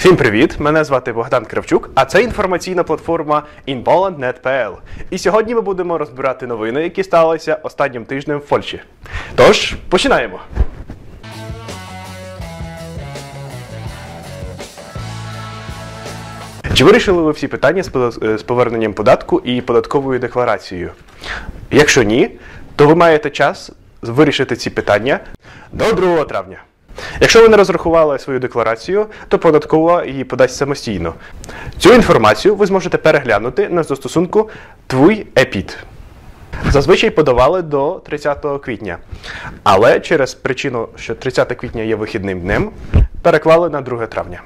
Всім привіт! Мене звати Богдан Кравчук, а це інформаційна платформа InPoland.net.pl. І сьогодні ми будемо розбирати новини, які сталися останнім тижнем в Польщі. Тож, починаємо! Чи вирішили ви всі питання з поверненням податку і податковою декларацією? Якщо ні, то ви маєте час вирішити ці питання до 2 травня. Якщо ви не розрахували свою декларацію, то податкова її подасть самостійно. Цю інформацію ви зможете переглянути на застосунку «Твій ЕПІД». Зазвичай подавали до 30 квітня, але через причину, що 30 квітня є вихідним днем, переклали на 2 травня.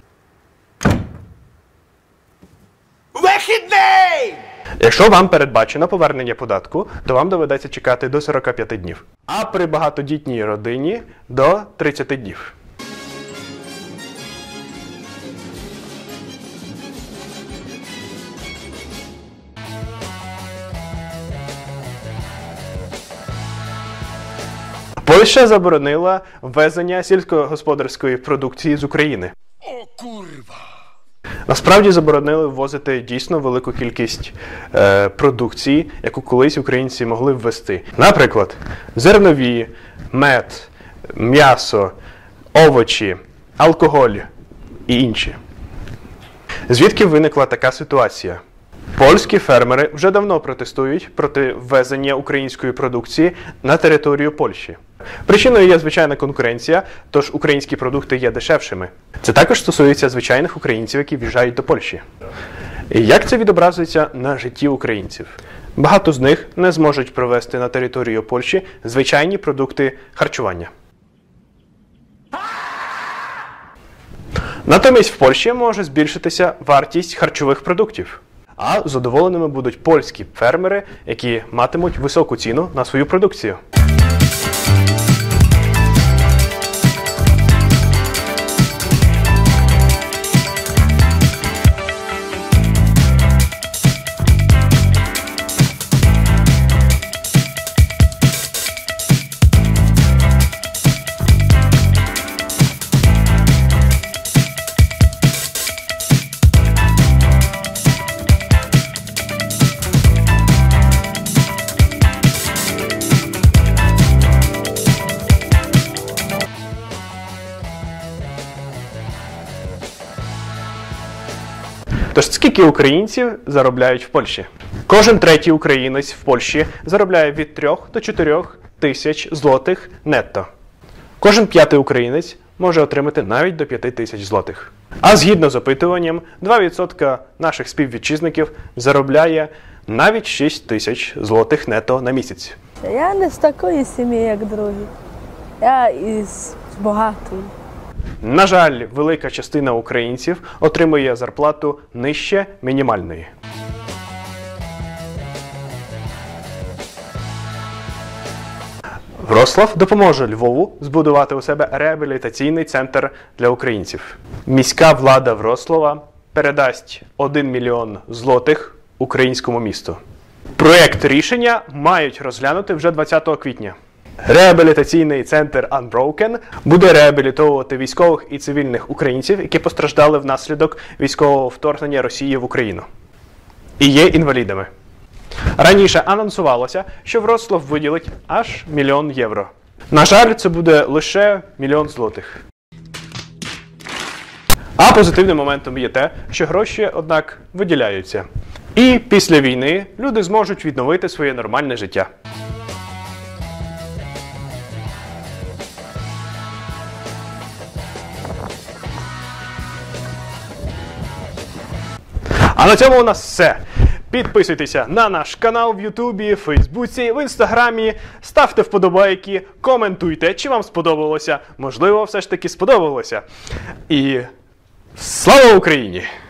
Вихідний! Якщо вам передбачено повернення податку, то вам доведеться чекати до 45 днів, а при багатодітній родині – до 30 днів. Польща заборонила ввезення сільськогосподарської продукції з України. О, курва! Насправді заборонили ввозити дійсно велику кількість продукції, яку колись українці могли ввезти. Наприклад, зернові, мед, м'ясо, овочі, алкоголь і інші. Звідки виникла така ситуація? Польські фермери вже давно протестують проти ввезення української продукції на територію Польщі. Причиною є звичайна конкуренція, тож українські продукти є дешевшими. Це також стосується звичайних українців, які в'їжджають до Польщі. І як це відобразується на житті українців? Багато з них не зможуть провести на територію Польщі звичайні продукти харчування. Натомість в Польщі може збільшитися вартість харчових продуктів. А задоволеними будуть польські фермери, які матимуть високу ціну на свою продукцію. Тож скільки українців заробляють в Польщі? Кожен третій українець в Польщі заробляє від 3 до 4 тисяч злотих нетто. Кожен 5-й українець може отримати навіть до 5 тисяч злотих. А згідно з опитуванням, 2% наших співвітчизників заробляє навіть 6 тисяч злотих нетто на місяць. Я не з такої сім'ї, як другі. Я із багатої. На жаль, велика частина українців отримує зарплату нижче мінімальної. Вроцлав допоможе Львову збудувати у себе реабілітаційний центр для українців. Міська влада Вроцлава передасть 1 мільйон злотих українському місту. Проєкт рішення мають розглянути вже 20 квітня. Реабілітаційний центр Unbroken буде реабілітовувати військових і цивільних українців, які постраждали внаслідок військового вторгнення Росії в Україну і є інвалідами. Раніше анонсувалося, що Вроцлав виділить аж 1 мільйон євро. На жаль, це буде лише 1 мільйон злотих. А позитивним моментом є те, що гроші, однак, виділяються. І після війни люди зможуть відновити своє нормальне життя. А на цьому у нас все. Підписуйтеся на наш канал в Ютубі, Фейсбуці, в Інстаграмі, ставте вподобайки, коментуйте, чи вам сподобалося. Можливо, все ж таки сподобалося. І слава Україні!